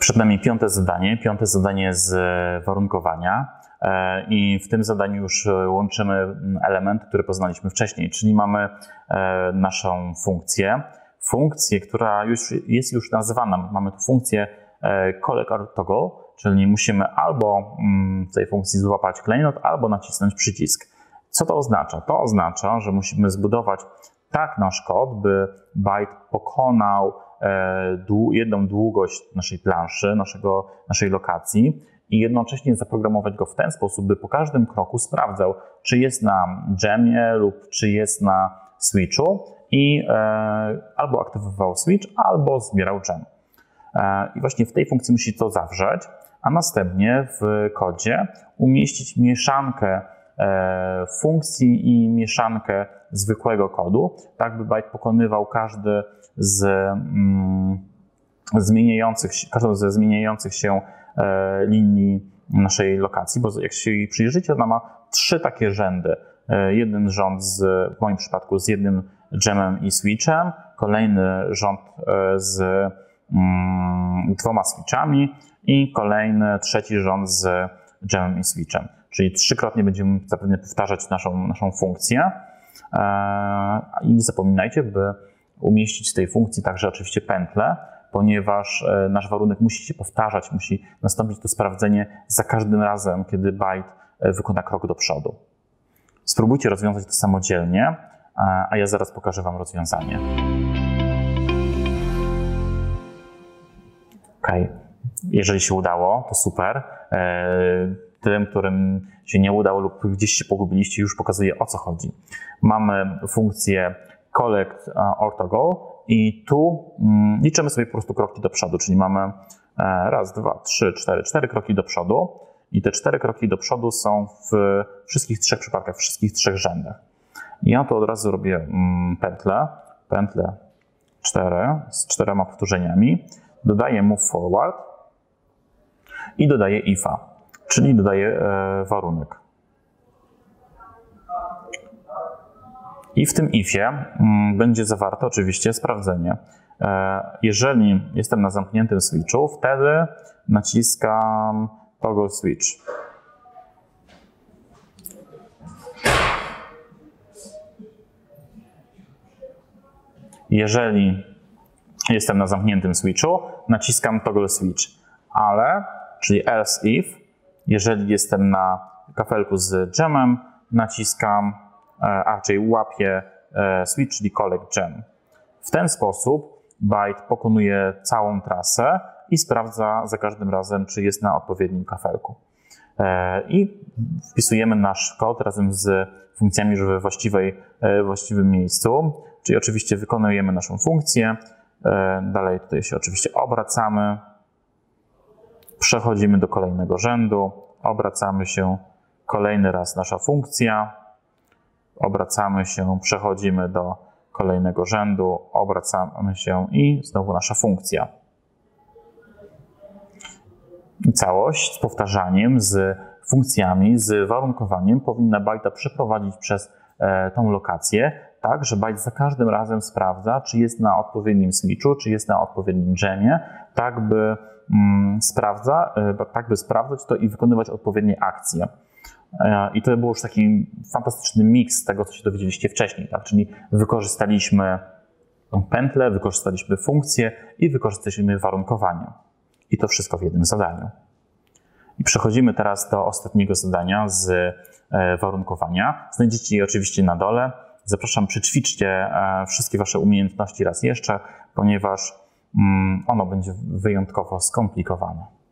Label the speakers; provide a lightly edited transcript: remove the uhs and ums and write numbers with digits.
Speaker 1: Przed nami piąte zadanie z warunkowania i w tym zadaniu już łączymy elementy, które poznaliśmy wcześniej, czyli mamy naszą funkcję, która jest już nazywana. Mamy tu funkcję collect_toggle, czyli musimy albo w tej funkcji złapać klejnot, albo nacisnąć przycisk. Co to oznacza? To oznacza, że musimy zbudować tak nasz kod, by byte pokonał jedną długość naszej planszy, naszej lokacji i jednocześnie zaprogramować go w ten sposób, by po każdym kroku sprawdzał, czy jest na dżemie lub czy jest na switchu i albo aktywował switch, albo zbierał dżem. I właśnie w tej funkcji musi to zawrzeć, a następnie w kodzie umieścić mieszankę funkcji i mieszankę zwykłego kodu, tak by byte pokonywał każdy każdą ze zmieniających się linii naszej lokacji, bo jak się jej przyjrzycie, ona ma 3 takie rzędy. Jeden rząd w moim przypadku z jednym dżemem i switchem, kolejny rząd z 2 switchami i kolejny trzeci rząd z dżemem i switchem. Czyli 3-krotnie będziemy zapewne powtarzać naszą funkcję. I nie zapominajcie, by umieścić w tej funkcji także oczywiście pętlę, ponieważ nasz warunek musi się powtarzać, musi nastąpić to sprawdzenie za każdym razem, kiedy byte wykona krok do przodu. Spróbujcie rozwiązać to samodzielnie, a ja zaraz pokażę Wam rozwiązanie. OK. Jeżeli się udało, to super. Tym, którym się nie udało lub gdzieś się pogubiliście, już pokazuję, o co chodzi. Mamy funkcję collect_toggle i tu liczymy sobie po prostu kroki do przodu, czyli mamy 1, 2, 3, 4 kroki do przodu i te 4 kroki do przodu są w wszystkich 3 przypadkach, w wszystkich 3 rzędach. Ja to od razu robię pętlę 4 z 4 powtórzeniami, dodaję move forward i dodaję if'a, czyli dodaję warunek. I w tym ifie będzie zawarte oczywiście sprawdzenie. Jeżeli jestem na zamkniętym switchu, wtedy naciskam toggle switch. Jeżeli jestem na zamkniętym switchu, naciskam toggle switch. Ale, czyli else if, jeżeli jestem na kafelku z dżemem, naciskam, a raczej łapię switch, czyli collect gem. W ten sposób byte pokonuje całą trasę i sprawdza za każdym razem, czy jest na odpowiednim kafelku. I wpisujemy nasz kod razem z funkcjami już we właściwym miejscu, czyli oczywiście wykonujemy naszą funkcję. Dalej tutaj się oczywiście obracamy, przechodzimy do kolejnego rzędu, obracamy się, kolejny raz nasza funkcja, obracamy się, przechodzimy do kolejnego rzędu, obracamy się i znowu nasza funkcja. I całość z powtarzaniem, z funkcjami, z warunkowaniem powinna byte'a przeprowadzić przez tą lokację, tak, że byte za każdym razem sprawdza, czy jest na odpowiednim switchu, czy jest na odpowiednim dżemie, tak by sprawdzać to i wykonywać odpowiednie akcje. I to był już taki fantastyczny miks tego, co się dowiedzieliście wcześniej, tak? Czyli wykorzystaliśmy pętlę, wykorzystaliśmy funkcję i wykorzystaliśmy warunkowanie. I to wszystko w jednym zadaniu. I przechodzimy teraz do ostatniego zadania z warunkowania. Znajdziecie je oczywiście na dole. Zapraszam, przećwiczcie wszystkie Wasze umiejętności raz jeszcze, ponieważ ono będzie wyjątkowo skomplikowane.